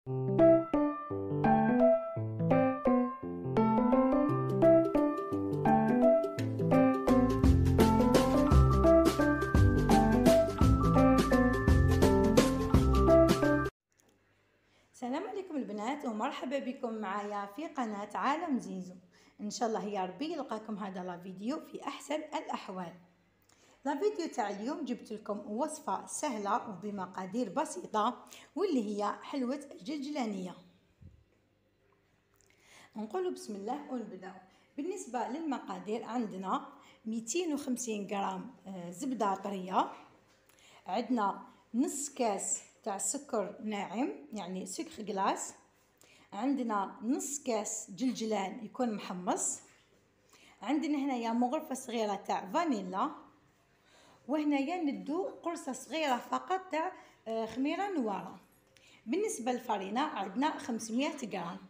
السلام عليكم البنات ومرحبا بكم معايا في قناة عالم زيزو. ان شاء الله يا ربي يلقاكم هذا الفيديو في احسن الاحوال. الفيديو تاع اليوم جبت لكم وصفة سهلة وبمقادير بسيطة واللي هي حلوة الجلجلانية. نقول بسم الله ونبداو. بالنسبة للمقادير عندنا 250 غرام زبدة طرية، عندنا نص كاس تاع سكر ناعم يعني سكر جلاس، عندنا نص كاس جلجلان يكون محمص، عندنا هنايا مغرفه صغيره تاع فانيلا، وهنايا ندو قرصه صغيره فقط تاع خميره نواره. بالنسبه للفرينه عندنا 500 غرام.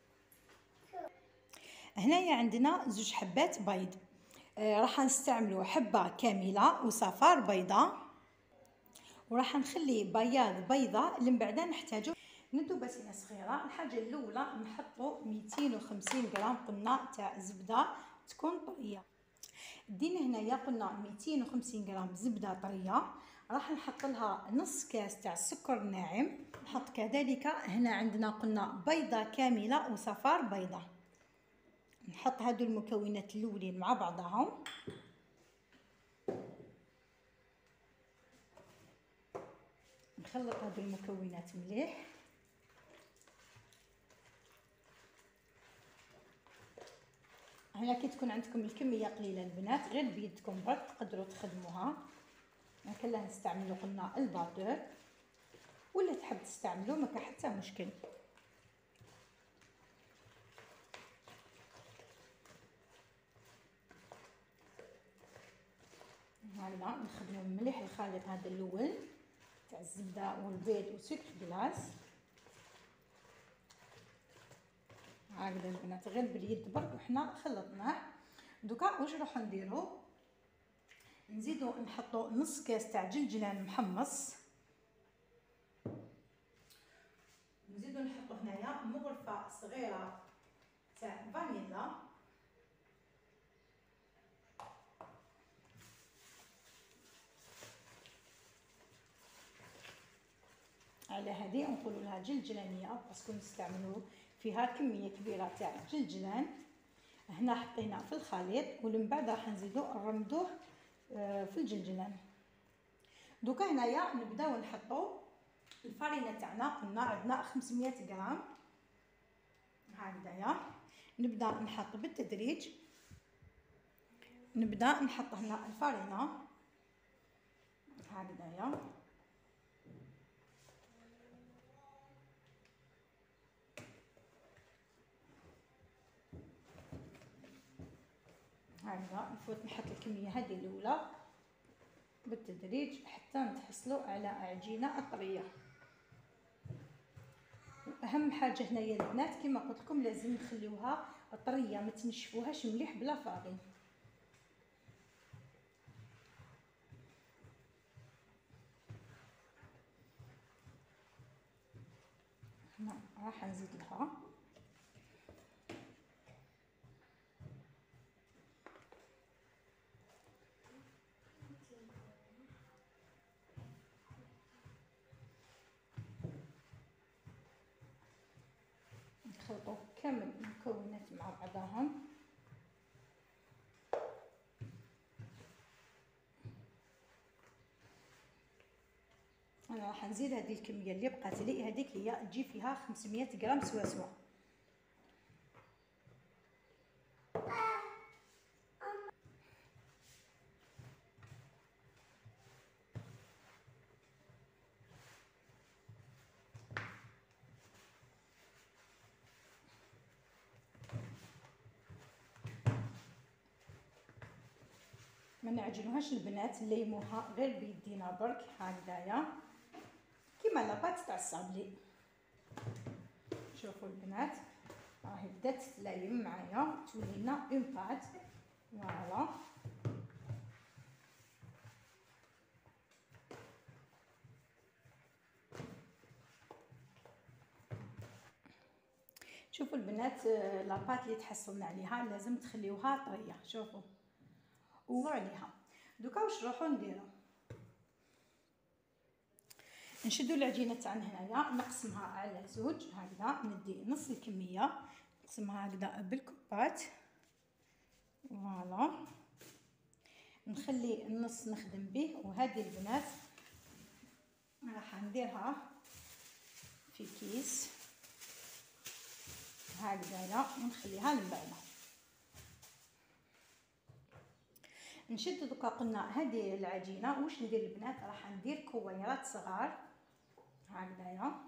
هنايا عندنا زوج حبات بيض، راح نستعملوا حبه كامله وصفار بيضاء، وراح نخلي بياض بيضه اللي من بعد نحتاجو. ندو بسينه صغيره. الحاجه الاولى نحطوا 250 غرام قلنا تاع زبده تكون طريه. دينا هنايا قلنا 250 غرام زبده طريه، راح نحط لها نص كاس تاع سكر ناعم، نحط كذلك هنا عندنا قلنا بيضه كامله وصفار بيضه. نحط هادو المكونات الاولين مع بعضهم، نخلط هادو المكونات مليح. هنا كي تكون عندكم الكميه قليله البنات غير بيدكم برك تقدروا تخدموها، ما كان لا نستعملوا قلنا الباتور ولا تحب تستعملوا ما كان حتى مشكل. هكذا نخدموا مليح الخليط هذا الاول تاع الزبده والبيض وسكر جلاس. هكذا البنات غير باليد برك وحنا خلطناه. دوكا واش راح نديرو؟ نزيدو نحطو نص كاس تاع جلجلان محمص، نزيدو نحطو هنايا مغرفه صغيره تاع فانيلا، على هذه نقولوا لها جلجلانيه باسكو نستعملوا فيها كميه كبيره تاع الجلجلان. هنا حطينا في الخليط ومن بعد راح نزيدو نرمدوه في الجلجلان. دوكا هنايا نبداو نحطو الفرينه تاعنا، قلنا عندنا 500 غرام. هكذايا نبدا نحط بالتدريج، نبدا نحط هنا الفرينه هكذايا. هكذا نفوت نحط الكميه هذه الاولى بالتدريج حتى نتحصلوا على عجينه طريه. اهم حاجه هنايا البنات كما قلت لكم لازم نخليوها طريه ما تنشفوهاش مليح بلا فاضي. هنا راح نزيد لها نخلطوا كامل المكونات مع بعضهم. انا راح نزيد هذه الكميه اللي بقات لي، هذيك هي تجي فيها 500 غرام سوا. ما نعجنوهاش البنات، نليموها غير بيدينا برك هكذايا كيما لاباط تاع الصابلي. شوفوا البنات راهي بدات تلايم معايا تولي لنا اون بات. فوالا شوفوا البنات، لاباط اللي تحصلنا عليها لازم تخليوها طريه. شوفوا وعليها دوكا واش نروحو نديرو، نشدو العجينه تاعنا هنايا نقسمها على زوج هكذا، ندي نص الكميه نقسمها هكذا بالكوبات. فوالا نخلي النص نخدم به، وهذه البنات راح نديرها في كيس هكذايا ونخليها من بعد. نشد دوكا قلنا هذه العجينه واش ندير البنات، راح ندير كويرات صغار هكذايا،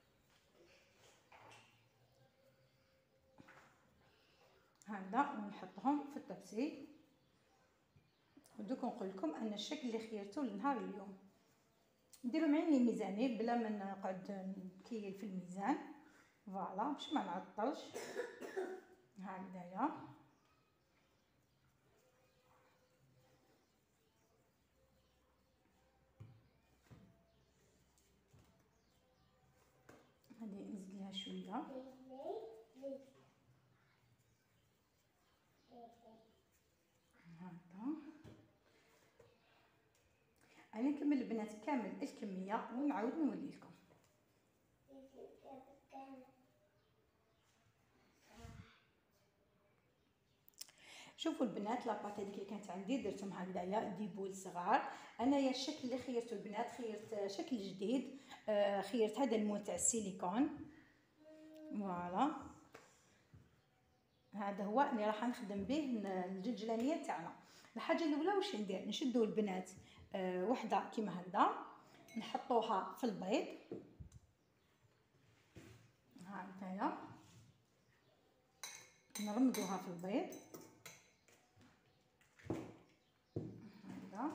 هكذا ونحطهم في الطبسي. ودوك نقول لكم ان الشكل اللي خيرته لنهار اليوم، نديرو معين ميزاني بلا ما نقعد نكيل في الميزان. فوالا باش ما نعطلش هكذايا. هذه نزيد لها شويه هكذا. انا نكمل البنات كامل الكميه ونعاود نولي لكم. شوفوا البنات لاباط هذيك اللي كانت عندي درتهم هكذايا دي بول صغار. انايا الشكل اللي خيرته البنات خيرت شكل جديد، خيرت هذا المول تاع السيليكون. فوالا هذا هو اللي راح نخدم به الجلجلانيه تاعنا. الحاجه الاولى واش ندير، نشدوا البنات وحده كيما هكذا نحطوها في البيض هكذايا، نرمدوها في البيض هكذا،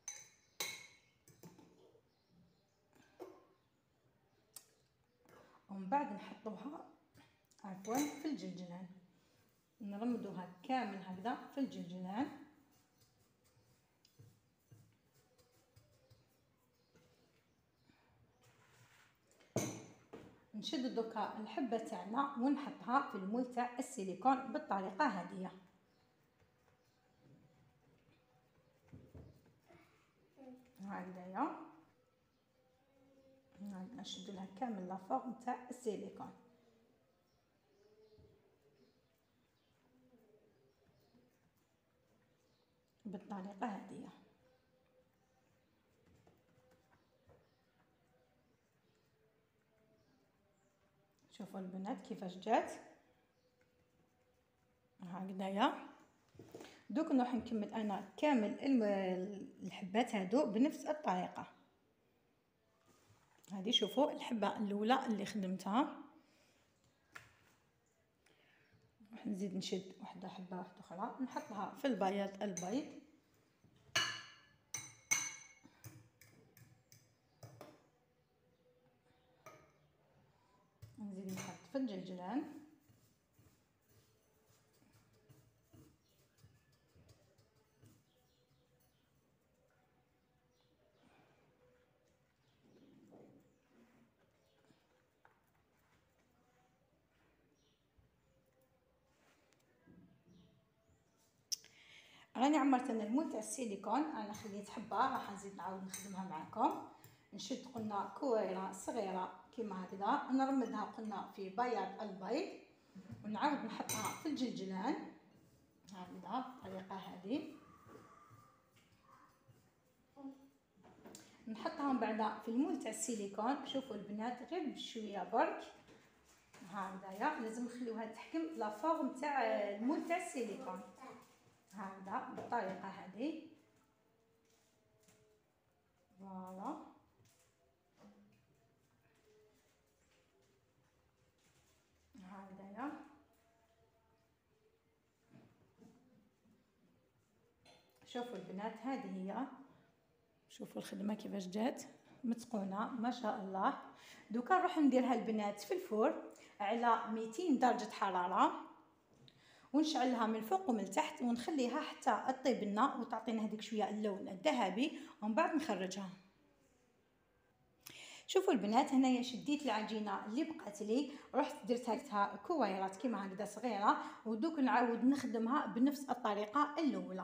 ومن بعد نحطوها عفوا في الجلجلان، نرمدوها كامل هكذا في الجلجلان. نشد دوكا الحبه تاعنا ونحطها في المول تاع السيليكون بالطريقه هذه هكذايا. نشد لها كامل لافورم تاع السيليكون بالطريقه هذه. شوفوا البنات كيفاش جات هكذايا. دوك نروح نكمل انا كامل الحبات هادو بنفس الطريقه هذه. شوفوا الحبه الاولى اللي خدمتها، راح نزيد نشد حبه واحده اخرى نحطها في البيض نزيد نحط في الجلجلان. راني عمرت انا المول تاع السيليكون، انا خليت حبه راح نزيد نعاود نخدمها معكم. نشد قلنا كويره صغيره كيما هكذا، نرمدها قلنا في بياض البيض ونعاود نحطها في الجلجلان هكذا بالطريقه هذه. نحطها من بعد في المول تاع السيليكون. شوفوا البنات غير بشويه برك هكذايا، لازم نخليوها تحكم لا فورم تاع المول تاع السيليكون هكذا بالطريقه هذه. فوالا هكذايا. شوفوا البنات هذه هي، شوفوا الخدمه كيفاش جات متقونه ما شاء الله. دوكا نروح نديرها البنات في الفور على 200 درجه حراره ونشعلها من فوق ومن تحت ونخليها حتى تطيب لنا وتعطينا هذيك شويه اللون الذهبي، ومن بعد نخرجها. شوفوا البنات، هنايا شديت العجينه اللي بقات لي، رحت درتها كويرات كيما هكذا صغيره، ودوك نعاود نخدمها بنفس الطريقه الاولى.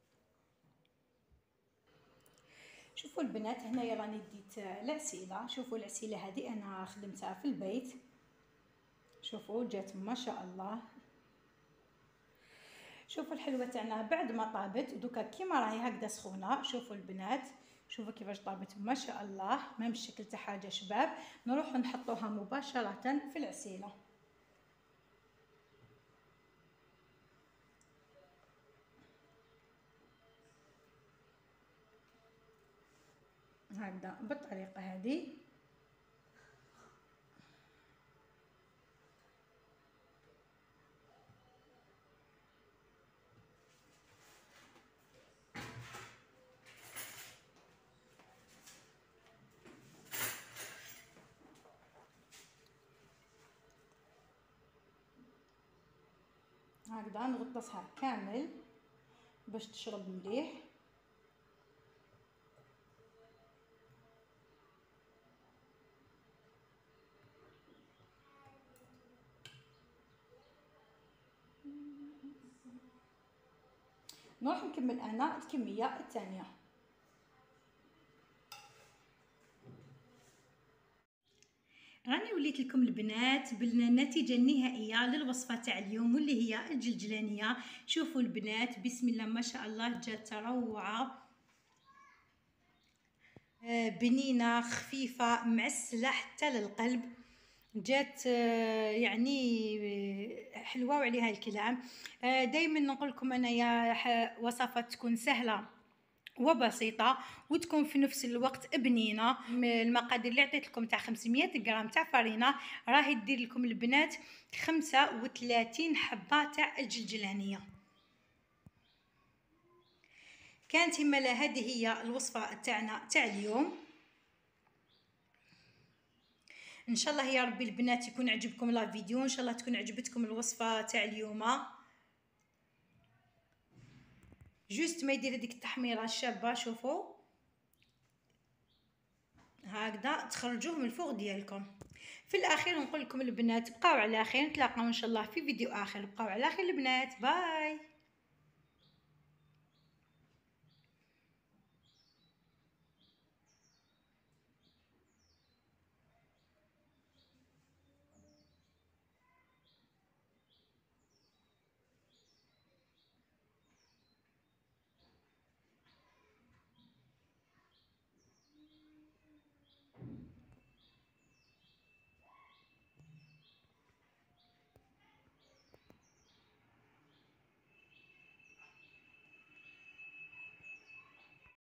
شوفوا البنات، هنايا راني ديت العسيله. شوفوا العسيله هذه انا خدمتها في البيت، شوفوا جات ما شاء الله. شوفوا الحلوه تاعنا بعد ما طابت دوكا كيما راهي هكذا سخونه. شوفوا البنات، شوفوا كيفاش طابت ما شاء الله، ما الشكل تاع حاجه شباب. نروح نحطوها مباشره في العسيله. هكذا بالطريقه هذه. هكذا نغطسها كامل باش تشرب مليح. نروح نكمل انا الكميه الثانيه. راني وليت لكم البنات بالنتيجه النهائيه للوصفه تاع اليوم، واللي هي الجلجلانيه. شوفوا البنات، بسم الله ما شاء الله، جات روعه، بنينه خفيفه معسله حتى للقلب، جات يعني حلوه وعليها الكلام. دائما نقول لكم انايا وصفات تكون سهله وبسيطه وتكون في نفس الوقت بنينه. المقادير اللي عطيت لكم تاع 500 غرام تاع فرينه راهي دير لكم البنات 35 حبه تاع الجلجلانيه. كانت ملا هذه هي الوصفه تاعنا تاع اليوم. ان شاء الله يا ربي البنات يكون عجبكم لا فيديو، ان شاء الله تكون عجبتكم الوصفه تاع اليوم. جوست ما يدير هذيك التحميره الشابه. شوفوا هكذا تخرجوه من الفوق ديالكم. في الاخير نقول لكم البنات بقاو على خير، نتلاقاو ان شاء الله في فيديو اخر. بقاو على خير البنات، باي.